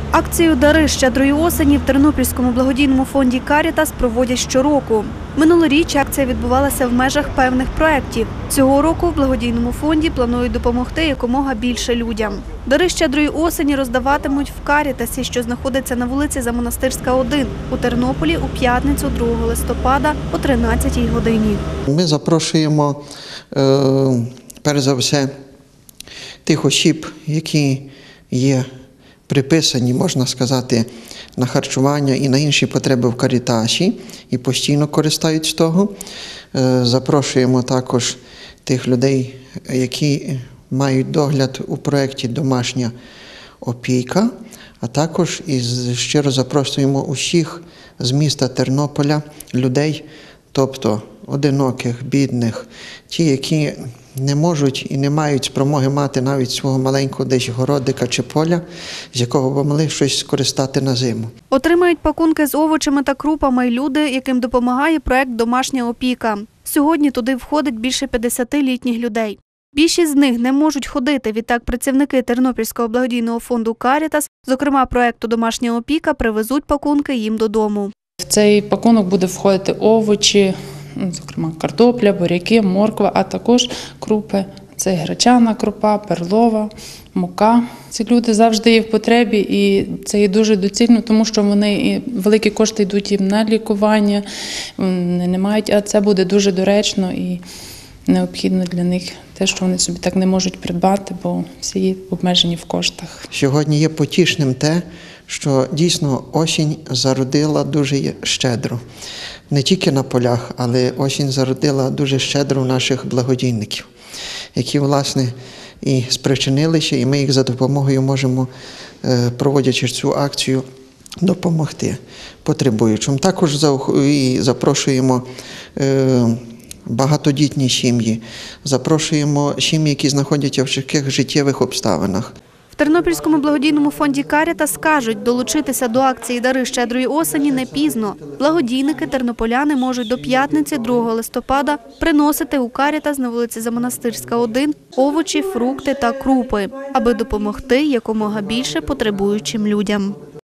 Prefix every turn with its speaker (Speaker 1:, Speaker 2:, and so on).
Speaker 1: Акцію «Дари щедрої осені» в Тернопільському благодійному фонді «Карітас» проводять щороку. Минулоріч акція відбувалася в межах певних проєктів. Цього року в благодійному фонді планують допомогти якомога більше людям. Дари щедрої осені роздаватимуть в «Карітасі», що знаходиться на вулиці Замонастирська, 1 у Тернополі у п'ятницю 2 листопада о 13-й годині.
Speaker 2: Ми запрошуємо, перш за все, тих осіб, які є приписані, можна сказати, на харчування і на інші потреби в Карітасі і постійно користуються того. Запрошуємо також тих людей, які мають догляд у проєкті «Домашня опіка», а також і щиро запрошуємо усіх з міста Тернополя людей, тобто одиноких, бідних, ті, які не можуть і не мають спромоги мати навіть свого маленького десь городика чи поля, з якого б могли щось скористати на зиму.
Speaker 1: Отримають пакунки з овочами та крупами й люди, яким допомагає проєкт «Домашня опіка». Сьогодні туди входить більше 50 літніх людей. Більшість з них не можуть ходити, відтак працівники Тернопільського благодійного фонду «Карітас», зокрема проєкту «Домашня опіка», привезуть пакунки їм додому.
Speaker 3: В цей пакунок буде входити овочі, зокрема картопля, буряки, морква, а також крупи. Це гречана крупа, перлова, мука. Ці люди завжди є в потребі, і це є дуже доцільно, тому що вони великі кошти йдуть їм на лікування, не мають, а це буде дуже доречно і необхідно для них те, що вони собі так не можуть придбати, бо всі є обмежені в коштах.
Speaker 2: Сьогодні є потішним те, що дійсно осінь зародила дуже щедро. Не тільки на полях, але осінь зародила дуже щедро наших благодійників, які, власне, і спричинилися, і ми їх за допомогою можемо, проводячи цю акцію, допомогти потребуючим. Також запрошуємо багатодітні сім'ї, запрошуємо сім'ї, які знаходяться в таких життєвих обставинах.
Speaker 1: В Тернопільському благодійному фонді «Карітас» кажуть, долучитися до акції «Дари щедрої осені» не пізно. Благодійники тернополяни можуть до п'ятниці 2 листопада приносити у «Карітас» на вулиці Замонастирська, 1 овочі, фрукти та крупи, аби допомогти якомога більше потребуючим людям.